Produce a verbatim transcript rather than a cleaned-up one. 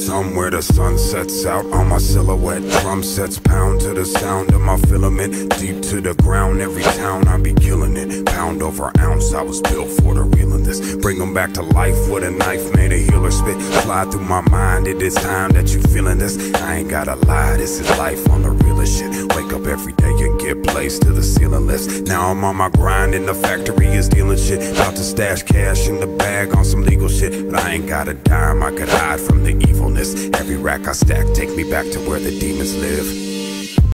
somewhere the sun sets out on my silhouette. Drum sets pound to the sound of my filament. Deep to the ground, every town I be killing it. Pound over ounce, I was built for the real in this. Bring them back to life with a knife, made a healer spit. Fly through my mind, it is time that you feeling this. I ain't gotta lie, this is life on the realest shit. Wake up every day and get placed to the ceiling list. Now I'm on my grind and the factory is dealing shit. About to stash cash in the bag on some legal shit. But I ain't got a dime, I could hide from the evilness. Every rack I stack take me back to where the demons live.